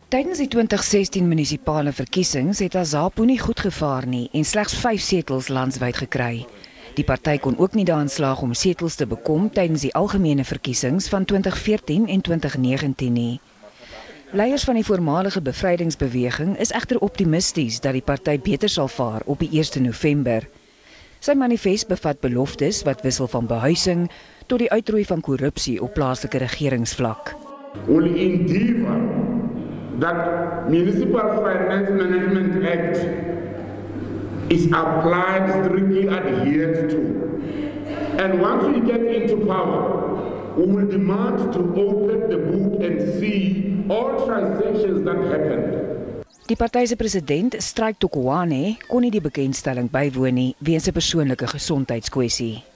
Tydens die 2016 munisipale verkiesings het Azapo nie goed gevaar nie en slegs 5 setels landwyd gekry. Die party kon ook nie daarin slaag om setels te bekom tydens die algemene verkiesings van 2014 en 2019 nie. Leiers van die voormalige bevrydingsbeweging is egter optimisties dat die party beter sal vaar op die 1 November. Sy manifest bevat beloftes wat wissel van behuising tot die uitroei van korrupsie op plaaslike regeringsvlak. Will endeavor that Municipal Finance Management Act is applied, strictly adhered to. And once we get into power, we will demand to open the book and see all transactions that happened. Die party se president, Strike Tokwane, kon nie die bekendstelling bywoon nie weens 'n persoonlike gesondheidskwessie.